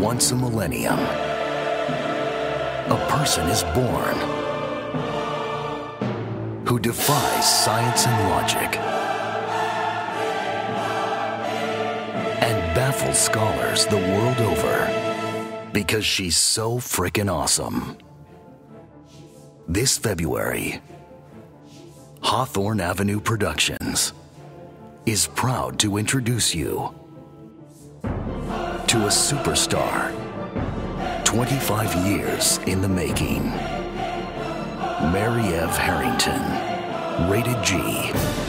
once a millennium, a person is born who defies science and logic and baffles scholars the world over because she's so frickin' awesome. This February, Hawthorne Avenue Productions is proud to introduce you to a superstar 25 years in the making. Marieve Harrington, rated G.